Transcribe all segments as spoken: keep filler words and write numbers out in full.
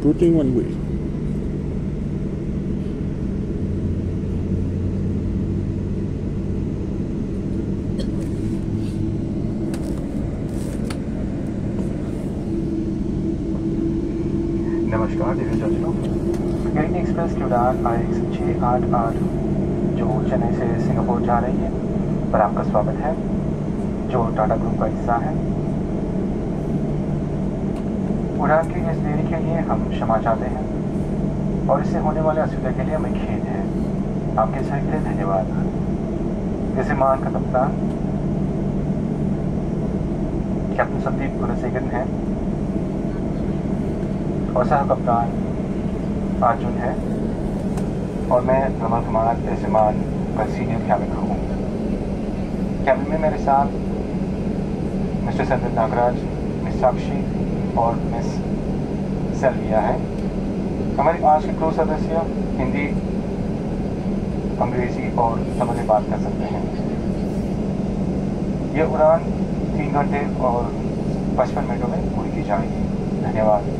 Approaching one way. नमस्कार दिव्य दर्शकों, green express की उड़ान आई एक्स छः आठ आठ जो चेन्नई से सिंगापुर जा रही है पर आपका स्वागत है, जो टाटा ग्रुप का हिस्सा है। उड़ान की इस देरी के लिए हम क्षमा चाहते हैं और इससे होने वाले असुविधा के लिए हमें खेद है। आपके सहयोग के लिए धन्यवाद। विमान का कप्तान कैप्टन संदीप गुणसेकरन है और सह कप्तान अर्जुन है और मैं रमन कुमार विमान का सीनियर कैबिन क्रू हूँ। कैबिन में मेरे साथ मिस्टर संदीप नागराज, मिस साक्षी और मिस सेल्विया है। हमारी आज के क्रू सदस्य हिंदी, अंग्रेजी और तमिल में बात कर सकते हैं। यह उड़ान तीन घंटे और पचपन मिनटों में पूरी की जाएगी। धन्यवाद।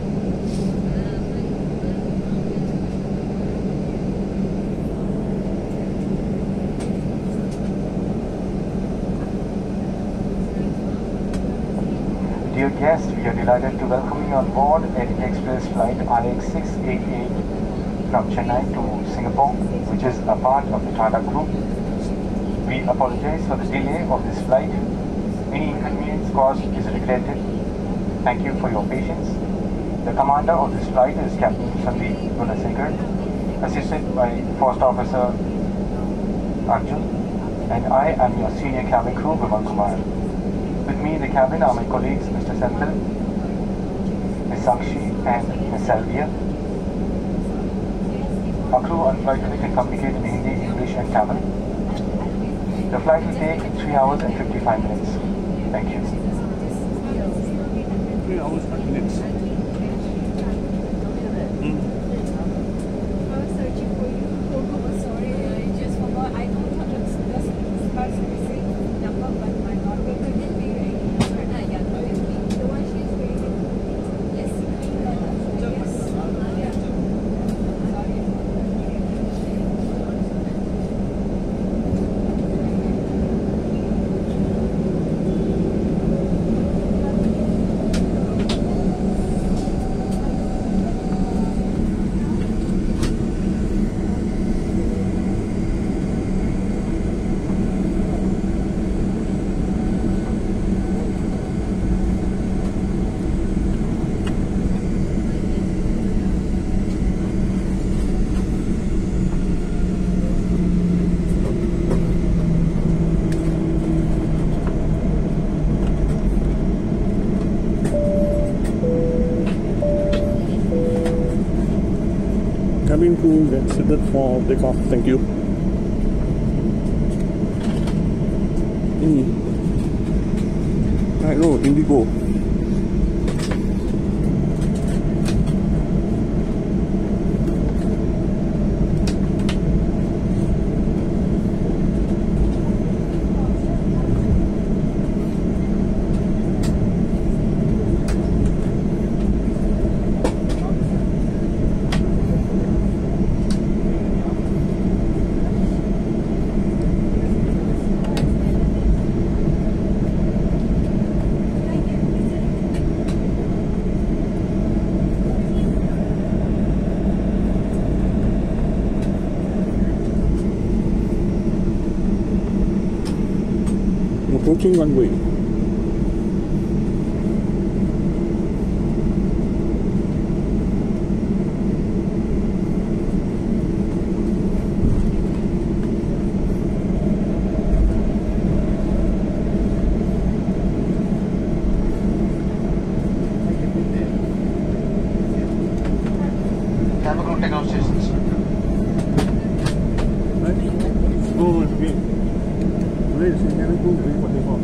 Dear guests, we are delighted to welcome you on board Indian Express flight I X six eighty-eight from Chennai to Singapore, which is a part of the Tata Group. We apologize for the delay of this flight. Any inconvenience caused is regretted. Thank you for your patience. The commander of this flight is Captain Sandeep Gunasekar, assisted by First Officer Arjun, and I am your senior cabin crew, Raman Kumar. With me in the cabin are my colleagues Mister Senthil, Miss Sakshi and Miss Salvia. Our crew on flight today can communicate in Hindi, English and Tamil. The flight will take three hours and fifty-five minutes. Thank you. three hours and minutes. Hmm. I was searching for you. Oh, sorry, I just forgot. I don't have the specific number, but my daughter didn't be ready. Yeah, the one she's wearing. Yes, green color. Yes. Yeah. Sorry. Cabin crew gets seated for takeoff. Thank you. Hmm. I know, Indigo. Approaching one way. Cabin crew take off stations. Let's go again. Wait, so cabin crew wait for takeoff.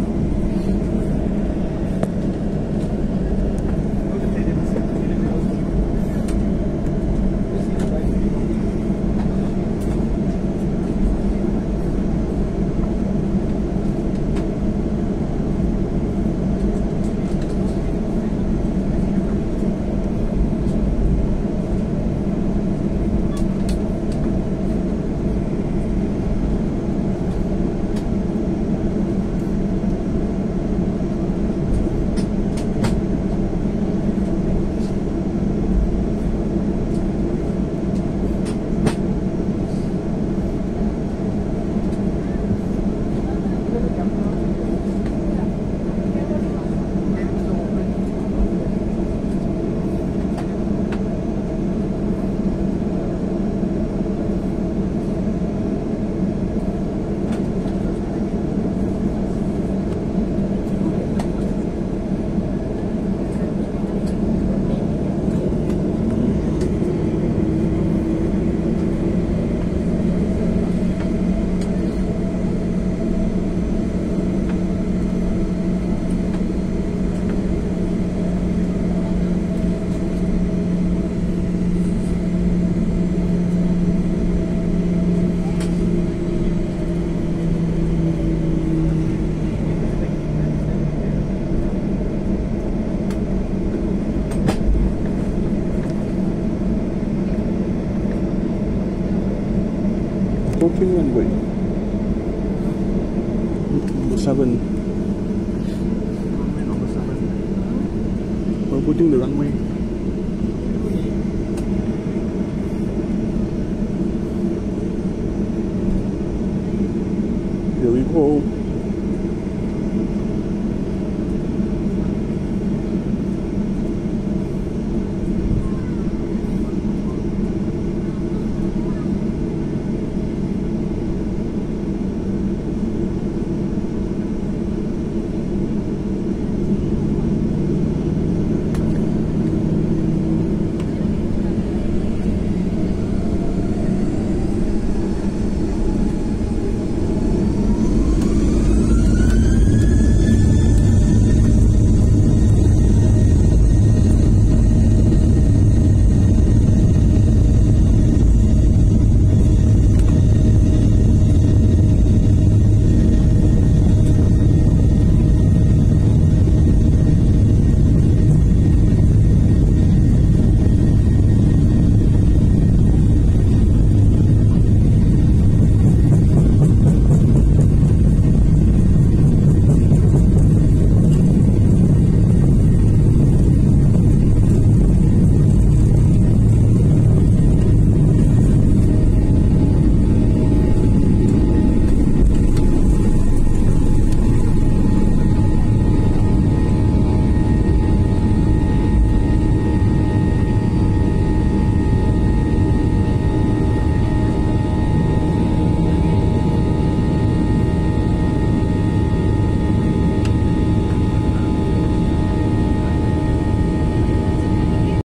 seven. Runway number seven. We're putting the runway. Here we go.